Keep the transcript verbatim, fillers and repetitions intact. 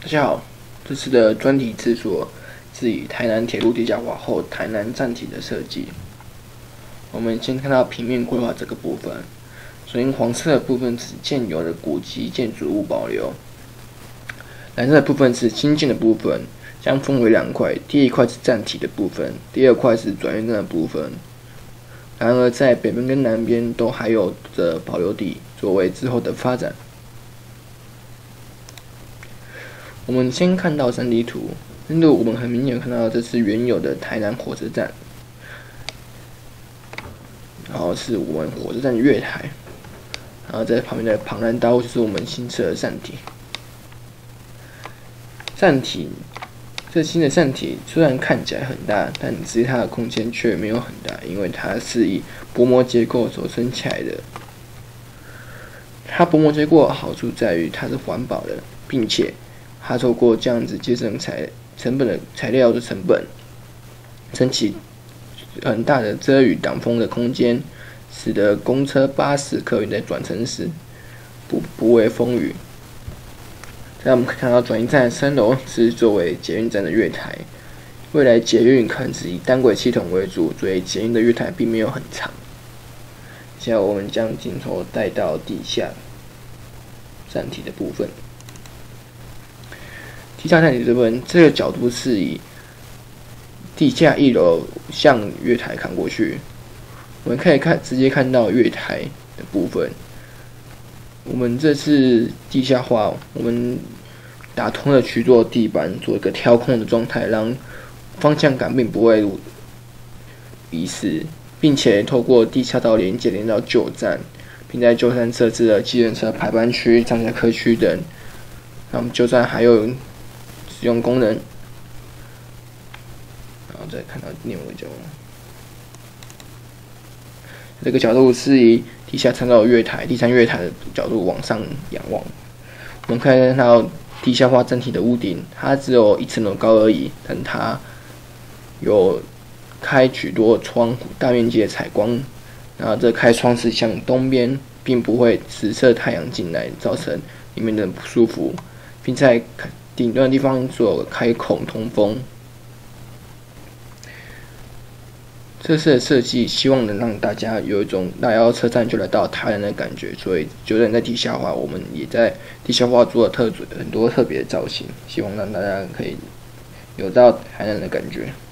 大家好，这次的专题制作是以台南铁路地下化后台南站体的设计。我们先看到平面规划这个部分，首先黄色的部分是现有的古迹建筑物保留，蓝色的部分是新建的部分，将分为两块，第一块是站体的部分，第二块是转运站的部分。然而，在北边跟南边都还有着保留地，作为之后的发展。我们先看到 三 D 图， 三 D 图我们很明显看到这是原有的台南火车站，然后是我们火车站的月台，然后在旁边的庞然大物就是我们新设的站体。站体，这新的站体虽然看起来很大，但实际它的空间却没有很大，因为它是以薄膜结构所撑起来的。它薄膜结构的好处在于它是环保的，并且它透过这样子节省材成本的材料的成本，撑起很大的遮雨挡风的空间，使得公车、巴士、客运在转乘时不不畏风雨。在我们可以看到转运站的三楼是作为捷运站的月台，未来捷运可能是以单轨系统为主，所以捷运的月台并没有很长。现在我们将镜头带到地下站体的部分。地下站体这部分，这个角度是以地下一楼向月台看过去，我们可以看直接看到月台的部分。我们这次地下化，我们打通了许多地板，做一个调控的状态，让方向感并不会遗失，并且透过地下道连接连到旧站，并在旧站设置了计程车排班区、上下客区等。那么旧站还有使用功能，然后再看到另外一个角度，这个角度是以地下参照月台、第三月台的角度往上仰望，我们可以看到地下化站体的屋顶，它只有一层楼高而已，但它有开许多窗户，大面积的采光，然后这开窗是向东边，并不会直射太阳进来，造成里面的不舒服，并在顶端的地方做开孔通风。这次的设计希望能让大家有一种来到车站就来到台南的感觉，所以就算在地下化，我们也在地下化做了特很多特别的造型，希望让大家可以有到台南的感觉。